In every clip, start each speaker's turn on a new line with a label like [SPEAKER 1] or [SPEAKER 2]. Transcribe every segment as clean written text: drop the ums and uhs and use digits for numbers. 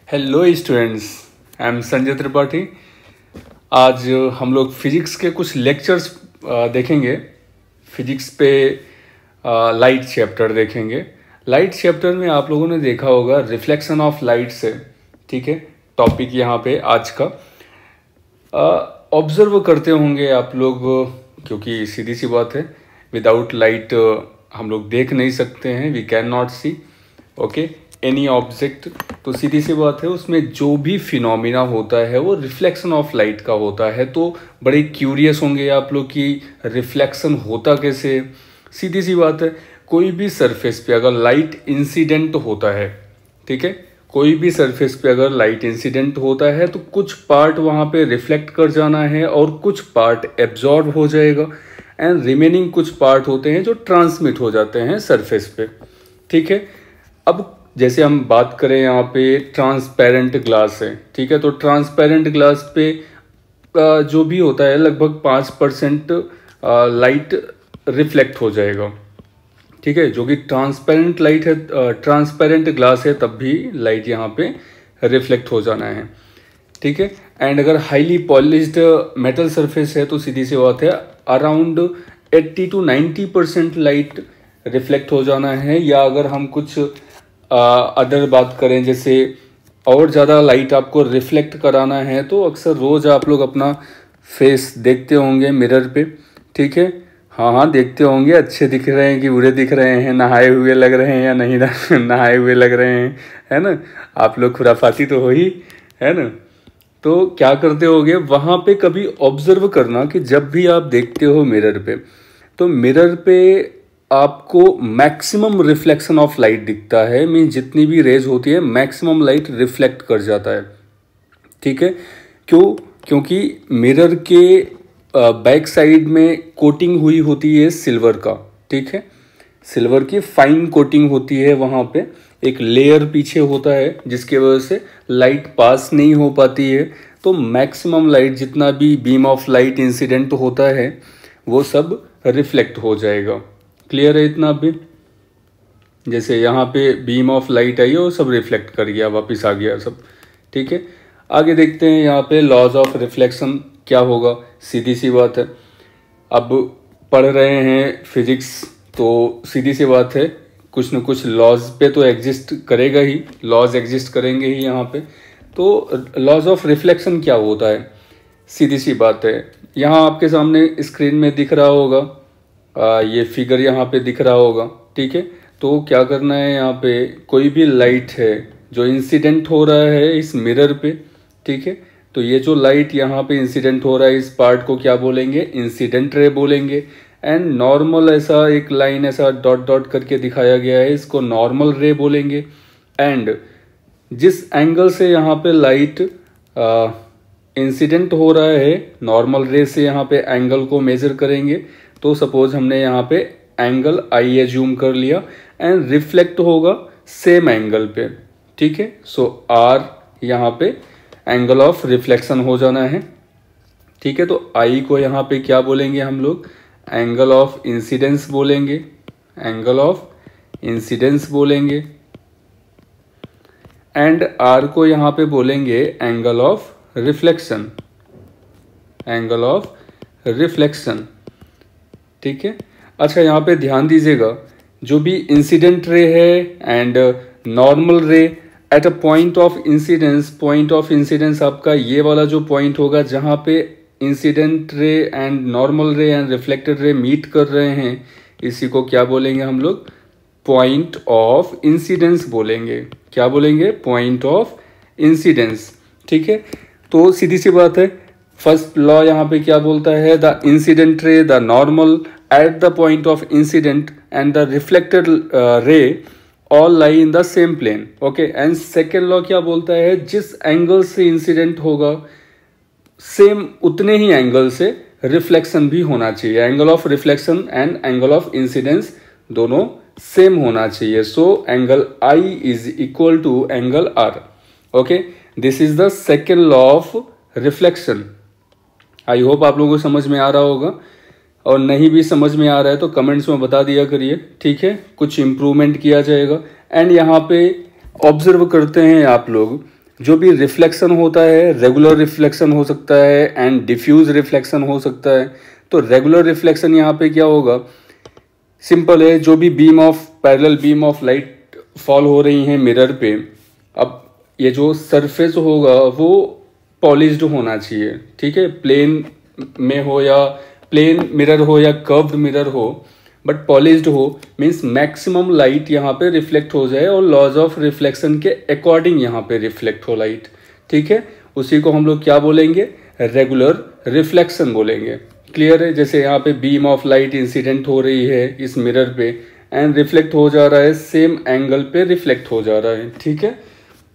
[SPEAKER 1] Hello students, I am Sanjay Tripathi. आज हम लोग फिजिक्स के कुछ लेक्चर्स देखेंगे। फिजिक्स पे लाइट चैप्टर देखेंगे। लाइट चैप्टर में आप लोगों ने देखा होगा रिफ्लेक्शन ऑफ लाइट से, ठीक है, टॉपिक यहाँ पे आज का। ऑब्जर्व करते होंगे आप लोग, क्योंकि सीधी सी बात है, विदाउट लाइट हम लोग देख नहीं सकते हैं, we can not see okay any object. तो सीधी सी बात है, उसमें जो भी फिनोमिना होता है वो रिफ्लेक्शन ऑफ लाइट का होता है। तो बड़े क्यूरियस होंगे आप लोग कि रिफ्लेक्शन होता कैसे। सीधी सी बात है, कोई भी सरफेस पे अगर लाइट इंसिडेंट होता है, ठीक है, कोई भी सरफेस पे अगर लाइट इंसिडेंट होता है तो कुछ पार्ट वहाँ पे रिफ्लेक्ट कर जाना है और कुछ पार्ट एब्जॉर्ब हो जाएगा एंड रिमेनिंग कुछ पार्ट होते हैं जो ट्रांसमिट हो जाते हैं सरफेस पे, ठीक है। अब जैसे हम बात करें यहाँ पे ट्रांसपेरेंट ग्लास है, ठीक है, तो ट्रांसपेरेंट ग्लास पे जो भी होता है लगभग 5% लाइट रिफ्लेक्ट हो जाएगा, ठीक है, जो कि ट्रांसपेरेंट लाइट है, ट्रांसपेरेंट ग्लास है, तब भी लाइट यहाँ पे रिफ्लेक्ट हो जाना है, ठीक है। एंड अगर हाईली पॉलिश्ड मेटल सरफेस है तो सीधी सी बात है अराउंड 80 to 90% लाइट रिफ्लेक्ट हो जाना है। या अगर हम कुछ अदर बात करें, जैसे और ज़्यादा लाइट आपको रिफ्लेक्ट कराना है, तो अक्सर रोज़ आप लोग अपना फेस देखते होंगे मिरर पे, ठीक है, हाँ देखते होंगे, अच्छे दिख रहे हैं कि बुरे दिख रहे हैं, नहाए हुए लग रहे हैं या नहीं नहाए हुए लग रहे हैं, है ना। आप लोग खुराफाती तो हो ही, है ना। तो क्या करते होगे, वहाँ पे कभी ऑब्जर्व करना कि जब भी आप देखते हो मिरर पे, तो मिरर पे आपको मैक्सिमम रिफ्लेक्शन ऑफ लाइट दिखता है। मीन जितनी भी रेज होती है मैक्सिमम लाइट रिफ्लेक्ट कर जाता है, ठीक है। क्योंकि मिरर के बैक साइड में कोटिंग हुई होती है सिल्वर का, ठीक है, सिल्वर की फाइन कोटिंग होती है, वहाँ पे एक लेयर पीछे होता है जिसकी वजह से लाइट पास नहीं हो पाती है। तो मैक्सिमम लाइट, जितना भी बीम ऑफ लाइट इंसिडेंट होता है वो सब रिफ्लेक्ट हो जाएगा। क्लियर है इतना भी? जैसे यहाँ पे बीम ऑफ लाइट आई है वो सब रिफ्लेक्ट कर गया, वापस आ गया सब, ठीक है। आगे देखते हैं यहाँ पे लॉज ऑफ रिफ्लेक्शन क्या होगा। सीधी सी बात है, अब पढ़ रहे हैं फिजिक्स तो सीधी सी बात है, कुछ न कुछ लॉज पे तो एग्जिस्ट करेगा ही, लॉज एग्जिस्ट करेंगे ही यहाँ पे। तो लॉज ऑफ रिफ्लेक्शन क्या होता है, सीधी सी बात है, यहाँ आपके सामने स्क्रीन में दिख रहा होगा, ये फिगर यहाँ पे दिख रहा होगा, ठीक है। तो क्या करना है, यहाँ पे कोई भी लाइट है जो इंसिडेंट हो रहा है इस मिरर पे, ठीक है, तो ये जो लाइट यहाँ पे इंसिडेंट हो रहा है इस पार्ट को क्या बोलेंगे, इंसिडेंट रे बोलेंगे। एंड नॉर्मल ऐसा एक लाइन ऐसा डॉट डॉट करके दिखाया गया है, इसको नॉर्मल रे बोलेंगे। एंड जिस एंगल से यहाँ पे लाइट इंसिडेंट हो रहा है नॉर्मल रे से, यहाँ पे एंगल को मेजर करेंगे। तो सपोज हमने यहाँ पे एंगल आई एज्यूम कर लिया एंड रिफ्लेक्ट होगा सेम एंगल पे, ठीक है। सो आर यहाँ पे एंगल ऑफ रिफ्लेक्शन हो जाना है, ठीक है। तो आई को यहाँ पे क्या बोलेंगे हम लोग, एंगल ऑफ इंसिडेंस बोलेंगे, एंगल ऑफ इंसिडेंस बोलेंगे। एंड आर को यहाँ पे बोलेंगे angle of reflection, angle of reflection, ठीक है। अच्छा, यहाँ पे ध्यान दीजिएगा, जो भी इंसिडेंट रे है and normal ray at a point of incidence, point of incidence आपका ये वाला जो पॉइंट होगा जहाँ पे incident ray and normal ray and reflected ray meet कर रहे हैं, इसी को क्या बोलेंगे हम लोग, पॉइंट ऑफ इंसिडेंस बोलेंगे। क्या बोलेंगे, पॉइंट ऑफ इंसिडेंस, ठीक है। तो सीधी सी बात है, फर्स्ट लॉ यहाँ पे क्या बोलता है, the incident ray, the normal at the point of incident and the reflected ray all lie in the same plane, okay. And second law क्या बोलता है, जिस एंगल से इंसिडेंट होगा सेम उतने ही एंगल से रिफ्लेक्शन भी होना चाहिए। Angle of reflection and angle of incidence दोनों सेम होना चाहिए। So angle I is equal to angle R, okay. This is the second law of reflection. I hope आप लोगों को समझ में आ रहा होगा, और नहीं भी समझ में आ रहा है तो कमेंट्स में बता दिया करिए, ठीक है, कुछ इम्प्रूवमेंट किया जाएगा। एंड यहाँ पे ऑब्जर्व करते हैं आप लोग, जो भी रिफ्लेक्शन होता है, रेगुलर रिफ्लेक्शन हो सकता है एंड डिफ्यूज रिफ्लेक्शन हो सकता है। तो रेगुलर रिफ्लेक्शन यहाँ पे क्या होगा, सिंपल है, जो भी beam of parallel beam of light fall हो रही हैं मिरर पे, अब ये जो सरफेस होगा वो पॉलिश्ड होना चाहिए, ठीक है, प्लेन में हो या प्लेन मिरर हो या कर्व्ड मिरर हो, बट पॉलिश्ड हो, मीन्स मैक्सिमम लाइट यहाँ पे रिफ्लेक्ट हो जाए और लॉज ऑफ रिफ्लेक्शन के अकॉर्डिंग यहाँ पे रिफ्लेक्ट हो लाइट, ठीक है। उसी को हम लोग क्या बोलेंगे, रेगुलर रिफ्लेक्शन बोलेंगे। क्लियर है, जैसे यहाँ पे बीम ऑफ लाइट इंसिडेंट हो रही है इस मिरर पे एंड रिफ्लेक्ट हो जा रहा है, सेम एंगल पे रिफ्लेक्ट हो जा रहा है, ठीक है।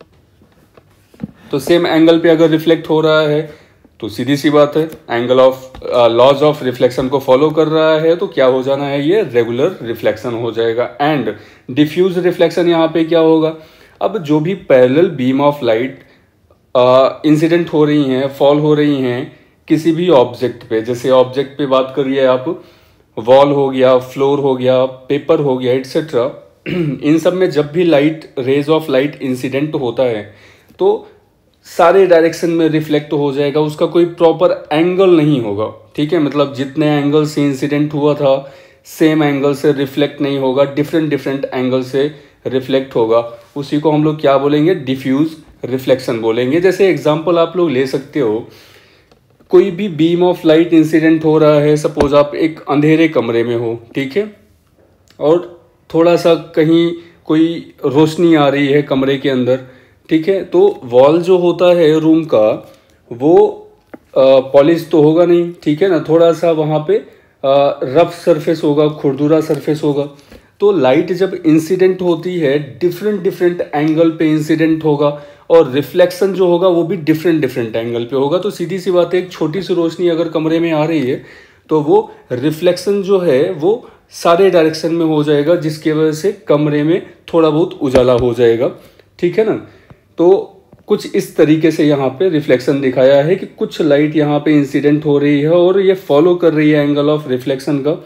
[SPEAKER 1] तो सेम एंगल पे अगर रिफ्लेक्ट हो रहा है तो सीधी सी बात है, angle of laws of reflection को फॉलो कर रहा है, तो क्या हो जाना है, ये रेगुलर रिफ्लेक्शन हो जाएगा। एंड डिफ्यूज रिफ्लेक्शन यहाँ पे क्या होगा, अब जो भी parallel beam of light incident हो रही हैं, फॉल हो रही हैं किसी भी ऑब्जेक्ट पे, जैसे ऑब्जेक्ट पे बात करिए आप, वॉल हो गया, फ्लोर हो गया, पेपर हो गया, एटसेट्रा, इन सब में जब भी light, rays of light incident होता है तो सारे डायरेक्शन में रिफ्लेक्ट हो जाएगा, उसका कोई प्रॉपर एंगल नहीं होगा, ठीक है। मतलब जितने एंगल से इंसिडेंट हुआ था सेम एंगल से रिफ्लेक्ट नहीं होगा, डिफरेंट डिफरेंट एंगल से रिफ्लेक्ट होगा। उसी को हम लोग क्या बोलेंगे, डिफ्यूज रिफ्लेक्शन बोलेंगे। जैसे एग्जांपल आप लोग ले सकते हो, कोई भी बीम ऑफ लाइट इंसिडेंट हो रहा है, सपोज आप एक अंधेरे कमरे में हो, ठीक है, और थोड़ा सा कहीं कोई रोशनी आ रही है कमरे के अंदर, ठीक है, तो वॉल जो होता है रूम का वो पॉलिश तो होगा नहीं, ठीक है ना, थोड़ा सा वहाँ पे रफ सरफेस होगा, खुरदुरा सरफेस होगा। तो लाइट जब इंसिडेंट होती है डिफरेंट डिफरेंट एंगल पे इंसिडेंट होगा और रिफ्लेक्शन जो होगा वो भी डिफरेंट डिफरेंट एंगल पे होगा। तो सीधी सी बात है, एक छोटी सी रोशनी अगर कमरे में आ रही है तो वो रिफ्लेक्शन जो है वो सारे डायरेक्शन में हो जाएगा, जिसकी वजह से कमरे में थोड़ा बहुत उजाला हो जाएगा, ठीक है ना। तो कुछ इस तरीके से यहाँ पे रिफ्लेक्शन दिखाया है कि कुछ लाइट यहाँ पे इंसिडेंट हो रही है और ये फॉलो कर रही है एंगल ऑफ रिफ्लेक्शन का,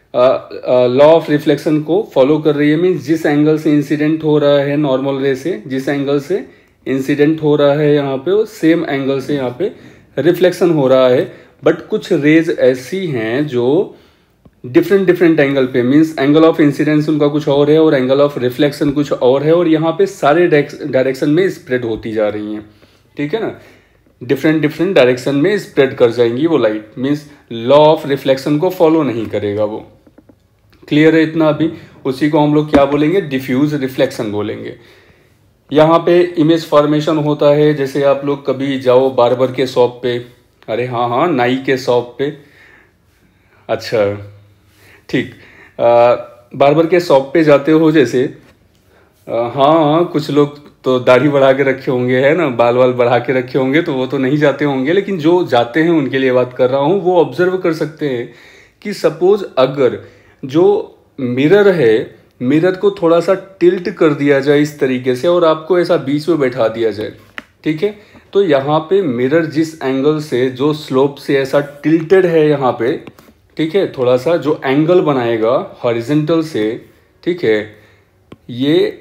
[SPEAKER 1] लॉ ऑफ रिफ्लेक्शन को फॉलो कर रही है। मीन्स जिस एंगल से इंसिडेंट हो रहा है नॉर्मल रे से, जिस एंगल से इंसिडेंट हो रहा है यहाँ पे, वो सेम एंगल से यहाँ पे रिफ्लेक्शन हो रहा है। बट कुछ रेज ऐसी हैं जो डिफरेंट डिफरेंट एंगल पे, मीन्स एंगल ऑफ इंसिडेंस उनका कुछ और है और एंगल ऑफ रिफ्लेक्शन कुछ और है, और यहाँ पे सारे डायरेक्शन में स्प्रेड होती जा रही हैं, ठीक है ना, डिफरेंट डिफरेंट डायरेक्शन में स्प्रेड कर जाएंगी वो light, means law of reflection को फॉलो नहीं करेगा वो। क्लियर है इतना अभी। उसी को हम लोग क्या बोलेंगे, डिफ्यूज रिफ्लेक्शन बोलेंगे। यहाँ पे इमेज फॉर्मेशन होता है, जैसे आप लोग कभी जाओ बार्बर के शॉप पे, अरे हाँ नाई के शॉप पे, अच्छा ठीक, बार्बर के शॉप पे जाते हो जैसे, हाँ कुछ लोग तो दाढ़ी बढ़ा के रखे होंगे, है ना, बाल वाल बढ़ा के रखे होंगे, तो वो तो नहीं जाते होंगे, लेकिन जो जाते हैं उनके लिए बात कर रहा हूँ। वो ऑब्जर्व कर सकते हैं कि सपोज अगर जो मिरर है, मिरर को थोड़ा सा टिल्ट कर दिया जाए इस तरीके से और आपको ऐसा बीच में बैठा दिया जाए, ठीक है, तो यहाँ पे मिरर जिस एंगल से, जो स्लोप से ऐसा टिल्टेड है यहाँ पे, ठीक है, थोड़ा सा जो एंगल बनाएगा हॉरिजॉन्टल से, ठीक है, ये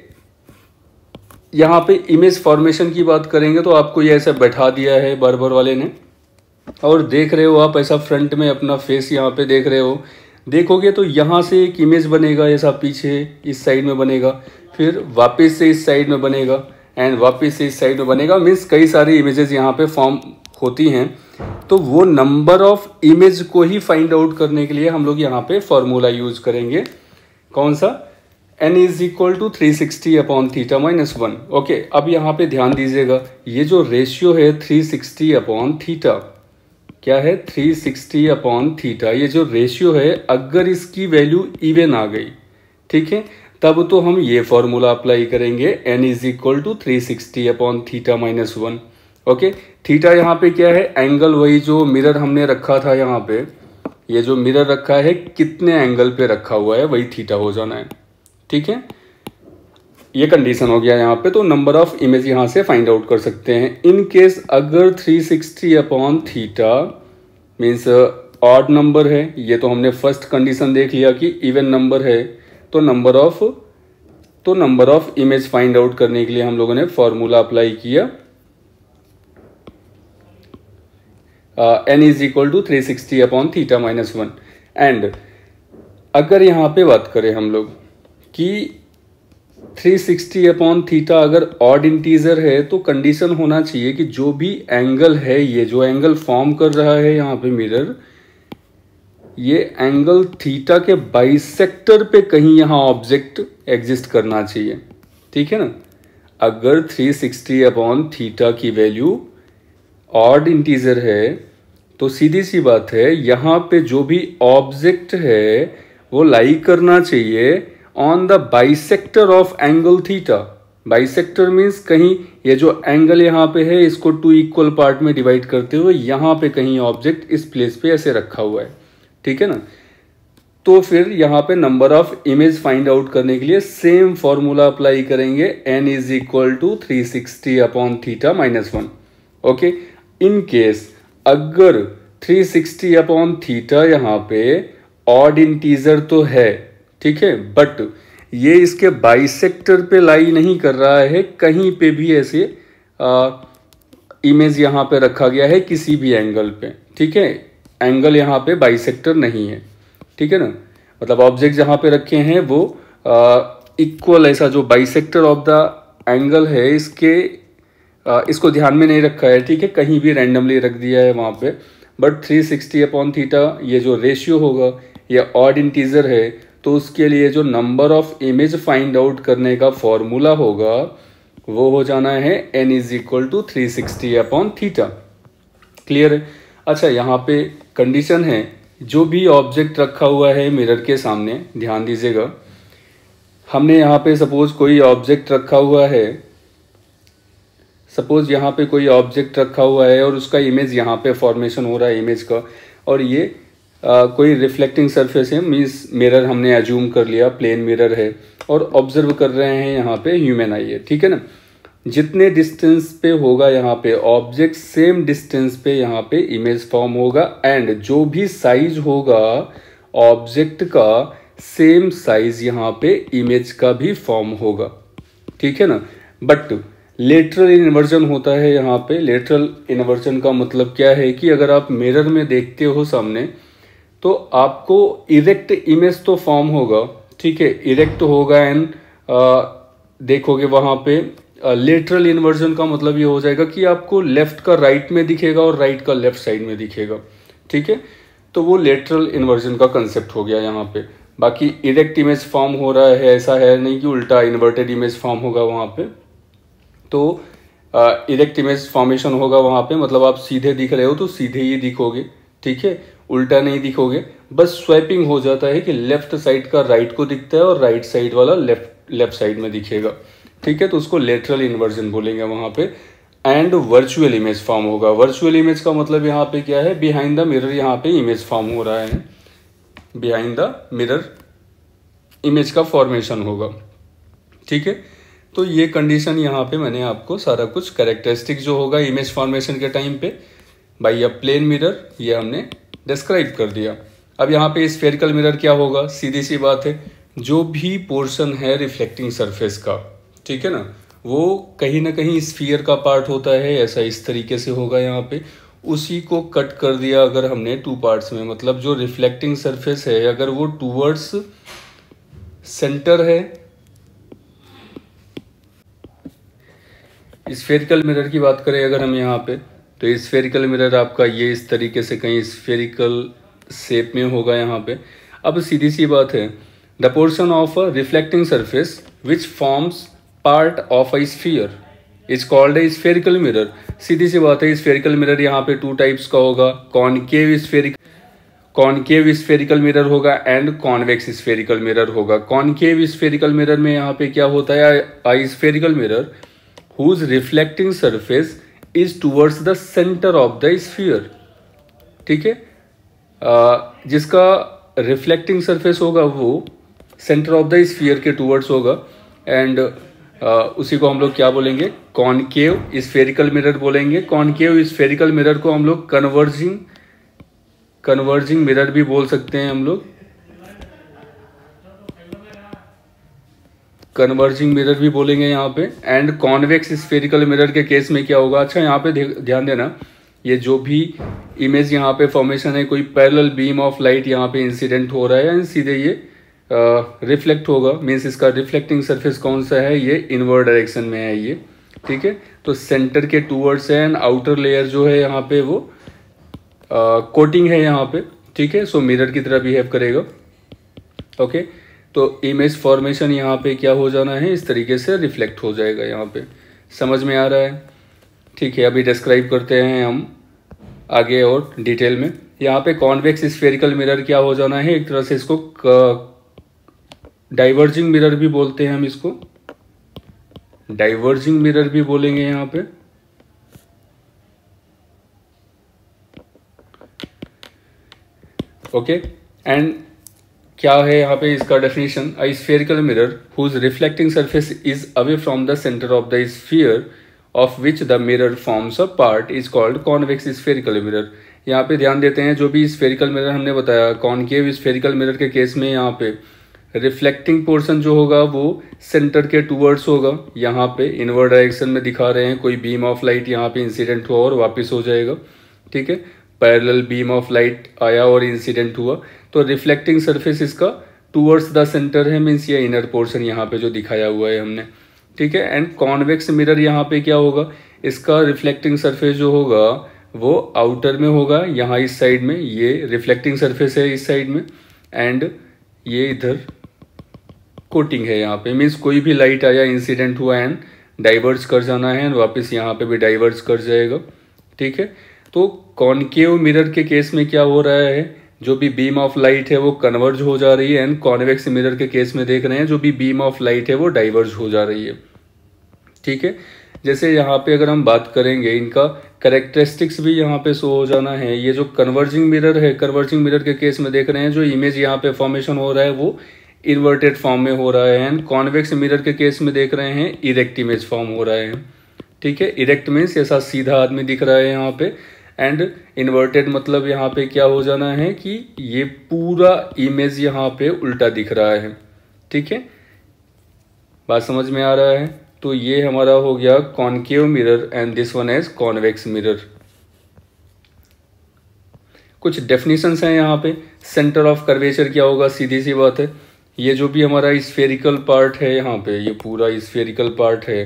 [SPEAKER 1] यहाँ पे इमेज फॉर्मेशन की बात करेंगे तो आपको ये ऐसा बैठा दिया है बार्बर वाले ने, और देख रहे हो आप ऐसा फ्रंट में अपना फेस यहाँ पे देख रहे हो, देखोगे तो यहाँ से एक इमेज बनेगा, ऐसा पीछे इस साइड में बनेगा, फिर वापस से इस साइड में बनेगा एंड वापस से इस साइड में बनेगा, मीन्स कई सारी इमेजेस यहाँ पे फॉर्म होती हैं। तो वो नंबर ऑफ इमेज को ही फाइंड आउट करने के लिए हम लोग यहाँ पे फॉर्मूला यूज करेंगे, कौन सा, n is equal to 360 upon theta minus 1। Okay, अब यहाँ पे ध्यान दीजिएगा, ये जो रेशियो है 360 अपॉन थीटा, क्या है, 360 अपॉन थीटा, ये जो रेशियो है अगर इसकी वैल्यू इवन आ गई, ठीक है, तब तो हम ये फॉर्मूला अप्लाई करेंगे, n is equal to 360 upon theta minus 1। Okay, theta यहाँ पे क्या है, एंगल, वही जो मिरर हमने रखा था यहाँ पे, ये जो मिरर रखा है कितने एंगल पे रखा हुआ है वही थीटा हो जाना है, ठीक है, ये कंडीशन हो गया यहाँ पे। तो नंबर ऑफ इमेज यहाँ से फाइंड आउट कर सकते हैं। इन केस अगर 360 upon theta means odd number है, ये तो हमने फर्स्ट कंडीशन देख लिया कि इवन नंबर है, तो number of image find out करने के लिए हम लोगों ने फॉर्मूला अप्लाई किया n is equal to 360 upon theta minus 1। And अगर यहाँ पे बात करें हम लोग कि 360 अपॉन थीटा अगर ऑड इंटीजर है तो कंडीशन होना चाहिए कि जो भी एंगल है, ये जो एंगल फॉर्म कर रहा है यहाँ पे मिरर, ये एंगल थीटा के बाइसेक्टर पे कहीं यहाँ ऑब्जेक्ट एग्जिस्ट करना चाहिए। ठीक है ना। अगर 360 अपॉन थीटा की वैल्यू ऑड इंटीजर है तो सीधी सी बात है यहाँ पे जो भी ऑब्जेक्ट है वो लाई करना चाहिए on the bisector of angle theta. Bisector means कहीं ये जो एंगल यहाँ पे है इसको 2 इक्वल पार्ट में डिवाइड करते हुए यहाँ पे कहीं ऑब्जेक्ट इस प्लेस पे ऐसे रखा हुआ है। ठीक है ना। तो फिर यहाँ पे number of image find out करने के लिए सेम फॉर्मूला अप्लाई करेंगे, n is equal to 360 upon theta minus 1। Okay. In case अगर 360 अपॉन थीटा यहाँ पे ऑड इंटीजर तो है, ठीक है, बट ये इसके बाइसेक्टर पे लाई नहीं कर रहा है, कहीं पे भी ऐसे इमेज यहाँ पे रखा गया है किसी भी एंगल पे। ठीक है। एंगल यहाँ पे बाइसेक्टर नहीं है। ठीक है ना। मतलब ऑब्जेक्ट जहाँ पे रखे हैं वो इक्वल, ऐसा जो बाइसेक्टर ऑफ द एंगल है इसके इसको ध्यान में नहीं रखा है। ठीक है। कहीं भी रैंडमली रख दिया है वहाँ पे। बट 360 अपॉन थीटा ये जो रेशियो होगा ये ऑड इंटीजर है, तो उसके लिए जो number of image find out करने का फॉर्मूला होगा वो हो जाना है n is equal to 360 upon theta. Clear है। अच्छा, यहाँ पे कंडीशन है जो भी ऑब्जेक्ट रखा हुआ है मिरर के सामने, ध्यान दीजिएगा, हमने यहाँ पे सपोज कोई ऑब्जेक्ट रखा हुआ है, सपोज यहाँ पे कोई ऑब्जेक्ट रखा हुआ है और उसका इमेज यहाँ पे फॉर्मेशन हो रहा है इमेज का, और ये कोई रिफ्लेक्टिंग सरफेस है, मीन्स मिरर हमने एज्यूम कर लिया प्लेन मिरर है और ऑब्जर्व कर रहे हैं यहाँ पे ह्यूमन आई है। ठीक है ना। जितने डिस्टेंस पे होगा यहाँ पे ऑब्जेक्ट, सेम डिस्टेंस पे यहाँ पे इमेज फॉर्म होगा, एंड जो भी साइज होगा ऑब्जेक्ट का सेम साइज यहाँ पे इमेज का भी फॉर्म होगा। ठीक है ना। बट लेटरल इन्वर्जन होता है यहाँ पे। लेटरल इन्वर्जन का मतलब क्या है कि अगर आप मिरर में देखते हो सामने तो आपको इरेक्ट इमेज तो फॉर्म होगा, ठीक है, इरेक्ट होगा, एंड देखोगे वहाँ पे लेटरल इन्वर्जन का मतलब ये हो जाएगा कि आपको लेफ्ट का राइट में दिखेगा और राइट का लेफ्ट साइड में दिखेगा। ठीक है। तो वो लेटरल इन्वर्जन का कंसेप्ट हो गया यहाँ पे। बाकी इरेक्ट इमेज फॉर्म हो रहा है, ऐसा है नहीं कि उल्टा इन्वर्टेड इमेज फॉर्म होगा वहाँ पे। तो इरेक्ट इमेज फॉर्मेशन होगा वहाँ पे, मतलब आप सीधे दिख रहे हो तो सीधे ही दिखोगे। ठीक है। उल्टा नहीं दिखोगे। बस स्वैपिंग हो जाता है कि लेफ्ट साइड का राइट को दिखता है और राइट साइड वाला लेफ्ट साइड में दिखेगा। ठीक है। तो उसको लेटरल इन्वर्जन बोलेंगे वहाँ पे। एंड वर्चुअल इमेज फॉर्म होगा। वर्चुअल इमेज का मतलब यहाँ पे क्या है, बिहाइंड द मिरर यहाँ पे इमेज फॉर्म हो रहा है, बिहाइंड द मिरर इमेज का फॉर्मेशन होगा। ठीक है। तो ये कंडीशन यहाँ पे मैंने आपको सारा कुछ कैरेक्टरिस्टिक जो होगा इमेज फॉर्मेशन के टाइम पे बाय अ प्लेन मिरर ये हमने डिस्क्राइब कर दिया। अब यहाँ पे स्फेरिकल मिरर क्या होगा, सीधी सी बात है, जो भी पोर्शन है रिफ्लेक्टिंग सरफेस का, ठीक है ना, वो कहीं ना कहीं स्फीयर का पार्ट होता है, ऐसा इस तरीके से होगा यहाँ पे। उसी को कट कर दिया अगर हमने 2 पार्ट्स में, मतलब जो रिफ्लेक्टिंग सरफेस है अगर वो टूवर्ड्स सेंटर है, स्फेरिकल मिरर की बात करें अगर हम यहाँ पे, तो स्फेरिकल मिरर आपका ये इस तरीके से कहीं स्फेरिकल शेप में होगा यहाँ पे। अब सीधी सी बात है, the portion of a reflecting surface which forms part of a sphere is called a spherical mirror. सीधी सी बात है, स्फेरिकल मिरर यहाँ पे 2 टाइप्स का होगा, कॉनकेव स्फेरिकल मिरर होगा एंड कॉन्वेक्स स्फेरिकल मिरर होगा। कॉनकेव स्फेरिकल मिरर में यहाँ पे क्या होता है, a spherical mirror whose reflecting surface is towards the center of the sphere। ठीक है। जिसका रिफ्लेक्टिंग सरफेस होगा वो सेंटर ऑफ द स्फीयर के टूवर्ड्स होगा, एंड उसी को हम लोग क्या बोलेंगे, कॉनकेव स्फेरिकल मिरर बोलेंगे। कॉनकेव स्फेरिकल मिरर को हम लोग कन्वर्जिंग मिरर भी बोल सकते हैं, हम लोग कन्वर्जिंग मिरर भी बोलेंगे यहाँ पे। एंड कॉन्वेक्स स्फेरिकल मिरर के केस में क्या होगा, अच्छा यहाँ पे ध्यान देना, ये जो भी इमेज यहाँ पे फॉर्मेशन है, कोई पैरेलल बीम ऑफ लाइट यहाँ पे इंसिडेंट हो रहा है एंड सीधे ये रिफ्लेक्ट होगा। मीन्स इसका रिफ्लेक्टिंग सरफेस कौन सा है, ये इनवर्ड डायरेक्शन में है ये, ठीक है। तो सेंटर के टूवर्ड्स है एंड आउटर लेयर जो है यहाँ पे वो कोटिंग है यहाँ पे, ठीक है। सो मिरर की तरह बिहेव करेगा, ओके। तो इमेज फॉर्मेशन यहाँ पे क्या हो जाना है, इस तरीके से रिफ्लेक्ट हो जाएगा यहाँ पे। समझ में आ रहा है, ठीक है। अभी डिस्क्राइब करते हैं हम आगे और डिटेल में। यहाँ पे कॉन्वेक्स स्फेरिकल मिरर क्या हो जाना है, एक तरह से इसको डाइवर्जिंग मिरर भी बोलते हैं हम, इसको डाइवर्जिंग मिरर भी बोलेंगे यहाँ पे, ओके। एंड क्या है यहाँ पे इसका definition, a spherical mirror whose reflecting surface is away from the centre of the sphere of which the mirror forms a part is called convex spherical mirror. यहाँ पे ध्यान देते हैं, जो भी स्फेरिकल मिरर हमने बताया, कॉनकेव स्फेरिकल मिरर के केस में यहाँ पे रिफ्लेक्टिंग पोर्शन जो होगा वो सेंटर के टूवर्ड्स होगा। यहाँ पे इनवर्ड डायरेक्शन में दिखा रहे हैं, कोई बीम ऑफ लाइट यहाँ पे इंसिडेंट हुआ और वापस हो जाएगा, ठीक है। पैरेलल बीम ऑफ लाइट आया और इंसिडेंट हुआ, तो रिफ्लेक्टिंग सरफेस इसका टूवर्ड्स द सेंटर है, मीन्स ये इनर पोर्शन यहाँ पे जो दिखाया हुआ है हमने, ठीक है। एंड कॉन्वेक्स मिरर यहाँ पे क्या होगा, इसका रिफ्लेक्टिंग सरफेस जो होगा वो आउटर में होगा, यहाँ इस साइड में ये रिफ्लेक्टिंग सरफेस है इस साइड में, एंड ये इधर कोटिंग है यहाँ पे। मीन्स कोई भी लाइट आया, इंसिडेंट हुआ एंड डाइवर्ज कर जाना है एंड वापस यहाँ पे भी डाइवर्ज कर जाएगा, ठीक है। तो कॉनकेव मिरर के केस में क्या हो रहा है, जो भी बीम ऑफ लाइट है वो कन्वर्ज हो जा रही है, एंड कॉन्वेक्स मिरर के केस में देख रहे हैं जो भी बीम ऑफ लाइट है वो डाइवर्ज हो जा रही है, ठीक है। जैसे यहाँ पे अगर हम बात करेंगे, इनका कैरेक्टरिस्टिक्स भी यहाँ पे शो हो जाना है। ये जो कन्वर्जिंग मिरर है, कन्वर्जिंग मिरर के केस में देख रहे हैं जो इमेज यहाँ पे फॉर्मेशन हो रहा है वो इन्वर्टेड फॉर्म में हो रहा है, एंड कॉन्वेक्स मिरर के केस में देख रहे हैं इरेक्ट इमेज फॉर्म हो रहा है, ठीक है। इरेक्ट मीन्स ऐसा सीधा आदमी दिख रहा है यहाँ पे, एंड इन्वर्टेड मतलब यहाँ पे क्या हो जाना है कि ये पूरा इमेज यहाँ पे उल्टा दिख रहा है, ठीक है। बात समझ में आ रहा है। तो ये हमारा हो गया concave mirror and this one as convex mirror. कुछ डेफिनेशंस हैं यहाँ पे। सेंटर ऑफ कर्वेचर क्या होगा, सीधी सी बात है, ये जो भी हमारा स्फेरिकल पार्ट है यहाँ पे, ये पूरा स्फेरिकल पार्ट है,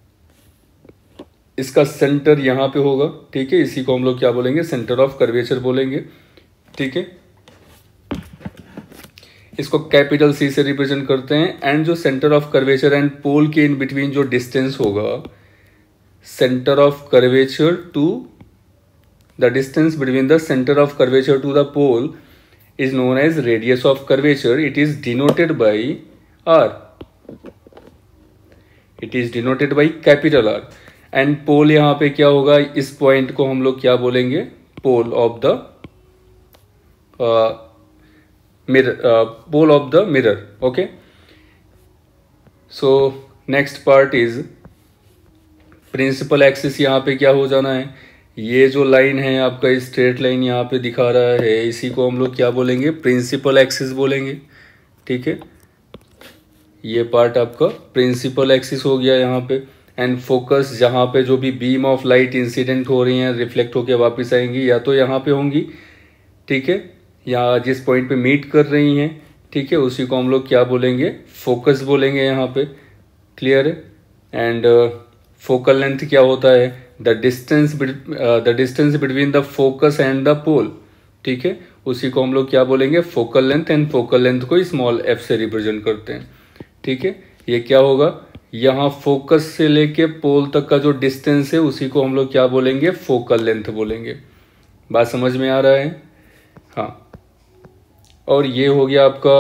[SPEAKER 1] इसका सेंटर यहाँ पे होगा, ठीक है। इसी को हम लोग क्या बोलेंगे, सेंटर ऑफ कर्वेचर बोलेंगे, ठीक है। इसको कैपिटल सी से रिप्रेजेंट करते हैं। एंड जो centre of curvature and pole के इन बिटवीन जो डिस्टेंस होगा, centre of curvature to the distance between the centre of curvature to the pole is known as radius of curvature. It is denoted by R. It is denoted by capital R. And pole यहाँ पे क्या होगा, इस point को हम लोग क्या बोलेंगे, pole of the mirror, pole of the mirror, okay. So next part is principal axis. यहाँ पे क्या हो जाना है, ये जो लाइन है आपका स्ट्रेट लाइन यहाँ पे दिखा रहा है, इसी को हम लोग क्या बोलेंगे, प्रिंसिपल एक्सिस बोलेंगे, ठीक है। ये पार्ट आपका प्रिंसिपल एक्सिस हो गया यहाँ पे। एंड फोकस, जहाँ पे जो भी बीम ऑफ लाइट इंसिडेंट हो रही हैं, रिफ्लेक्ट होके वापस आएंगी, या तो यहाँ पे होंगी, ठीक है, या जिस पॉइंट पे मीट कर रही हैं, ठीक है, उसी को हम लोग क्या बोलेंगे, फोकस बोलेंगे यहाँ पे। क्लियर है। एंड फोकल लेंथ क्या होता है, the distance between the focus and the pole, ठीक है, उसी को हम लोग क्या बोलेंगे, focal length. And focal length को स्मॉल एफ से रिप्रेजेंट करते हैं, ठीक है। ये क्या होगा, यहाँ फोकस से लेके पोल तक का जो डिस्टेंस है उसी को हम लोग क्या बोलेंगे, फोकल लेंथ बोलेंगे। बात समझ में आ रहा है, हाँ। और ये हो गया आपका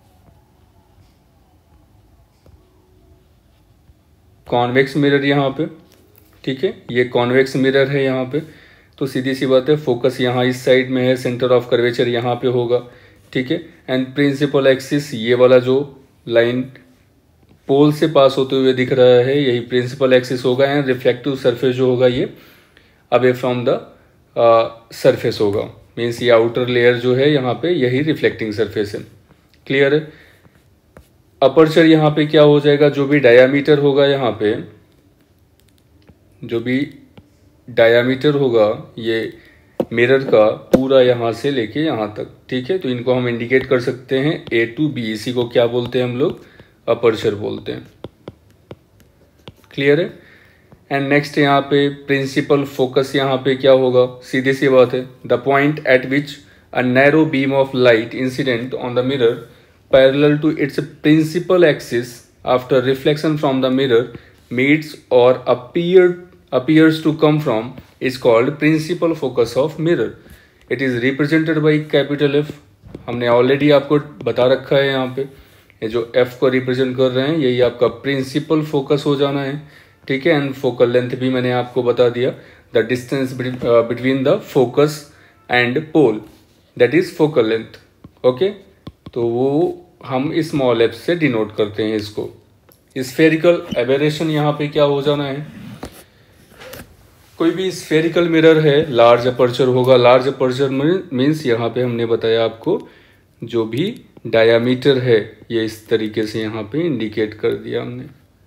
[SPEAKER 1] कॉन्वेक्स मिरर यहाँ पे, ठीक है, ये कॉन्वेक्स मिरर है यहाँ पे। तो सीधी सी बात है, फोकस यहाँ इस साइड में है, सेंटर ऑफ कर्वेचर यहाँ पे होगा, ठीक है। एंड प्रिंसिपल एक्सिस, ये वाला जो लाइन पोल से पास होते हुए दिख रहा है, यही प्रिंसिपल एक्सिस होगा। एंड रिफ्लेक्टिव सरफेस जो होगा ये अवे फ्रॉम द सरफेस होगा, मीन्स ये आउटर लेयर जो है यहाँ पे यही रिफ्लेक्टिंग सरफेस है। क्लियर है। अपर्चर यहाँ पे क्या हो जाएगा, जो भी डायामीटर होगा यहाँ पे, जो भी डायामीटर होगा ये मिरर का पूरा यहाँ से लेके यहाँ तक, ठीक है। तो इनको हम इंडिकेट कर सकते हैं A to B, इसी को क्या बोलते हैं हम लोग, अपर्चर बोलते हैं। क्लियर है। एंड नेक्स्ट यहाँ पे प्रिंसिपल फोकस, यहाँ पे क्या होगा, सीधी सी बात है, the point at which a narrow beam of light incident on the mirror parallel to its principal axis after reflection from the mirror meets or appears to come from is called principal focus of mirror. It is represented by capital F. हमने already आपको बता रखा है यहाँ पे, ये जो F को रिप्रेजेंट कर रहे हैं यही आपका प्रिंसिपल फोकस हो जाना है, ठीक है। एंड फोकल लेंथ भी मैंने आपको बता दिया, the distance between the focus and pole, that is focal length, okay. तो वो हम स्मॉल एफ से डिनोट करते हैं इसको। स्फेरिकल एबेरेशन यहाँ पे क्या हो जाना है, कोई भी स्फेरिकल मिरर है लार्ज अपर्चर होगा। लार्ज अपर्चर मीन्स यहाँ पे हमने बताया आपको जो भी डायामीटर है ये इस तरीके से यहाँ पे इंडिकेट कर दिया हमने,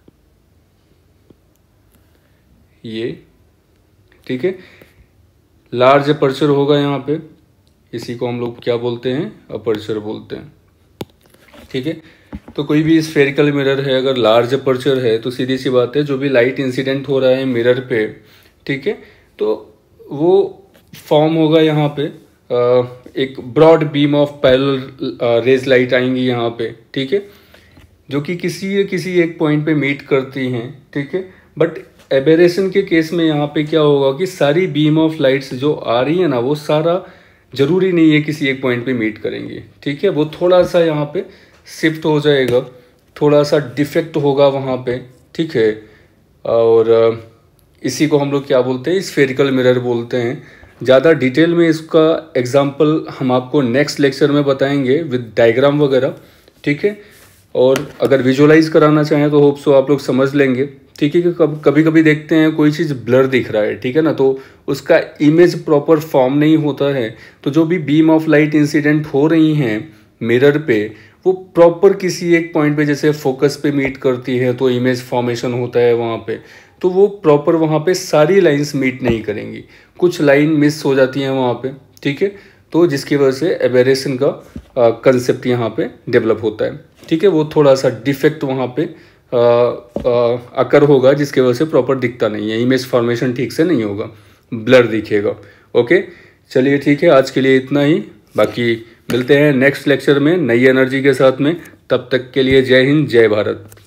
[SPEAKER 1] ये ठीक है। लार्ज अपर्चर होगा यहाँ पे, इसी को हम लोग क्या बोलते हैं, अपर्चर बोलते हैं, ठीक है। तो कोई भी स्फेरिकल मिरर है अगर लार्ज अपर्चर है तो सीधी सी बात है जो भी लाइट इंसिडेंट हो रहा है मिरर पे, ठीक है, तो वो फॉर्म होगा यहाँ पे एक broad beam of parallel rays light आएंगी यहाँ पे, ठीक है, जो कि किसी एक पॉइंट पे मीट करती हैं, ठीक है। बट एबेरेशन के केस में यहाँ पे क्या होगा कि सारी बीम ऑफ लाइट्स जो आ रही है ना वो सारा जरूरी नहीं है किसी एक पॉइंट पे मीट करेंगे, ठीक है। वो थोड़ा सा यहाँ पे शिफ्ट हो जाएगा, थोड़ा सा डिफेक्ट होगा वहाँ पे, ठीक है। और इसी को हम लोग क्या बोलते हैं, स्फेरिकल मिरर बोलते हैं। ज़्यादा डिटेल में इसका एग्जांपल हम आपको नेक्स्ट लेक्चर में बताएंगे विद डायग्राम वगैरह, ठीक है। और अगर विजुअलाइज कराना चाहें तो होप सो आप लोग समझ लेंगे, ठीक है। कि कभी कभी देखते हैं कोई चीज़ ब्लर दिख रहा है, ठीक है ना, तो उसका इमेज प्रॉपर फॉर्म नहीं होता है। तो जो भी बीम ऑफ लाइट इंसिडेंट हो रही हैं मिरर पे वो प्रॉपर किसी एक पॉइंट पे जैसे फोकस पे मीट करती है तो इमेज फॉर्मेशन होता है वहाँ पे, तो वो प्रॉपर वहाँ पे सारी लाइंस मीट नहीं करेंगी, कुछ लाइन मिस हो जाती हैं वहाँ पे, ठीक है। तो जिसकी वजह से एबेरेशन का कंसेप्ट यहाँ पे डेवलप होता है, ठीक है। वो थोड़ा सा डिफेक्ट वहाँ पे अकर होगा जिसकी वजह से प्रॉपर दिखता नहीं है, इमेज फॉर्मेशन ठीक से नहीं होगा, ब्लर दिखेगा, ओके। चलिए ठीक है, आज के लिए इतना ही, बाकी मिलते हैं नेक्स्ट लेक्चर में नई एनर्जी के साथ में। तब तक के लिए जय हिंद, जय भारत।